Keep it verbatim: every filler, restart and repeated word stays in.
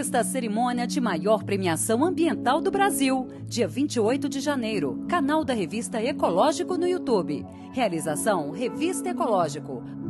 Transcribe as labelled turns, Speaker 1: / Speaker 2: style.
Speaker 1: Assista à cerimônia de maior premiação ambiental do Brasil, dia vinte e oito de janeiro, canal da Revista Ecológico no YouTube. Realização Revista Ecológico.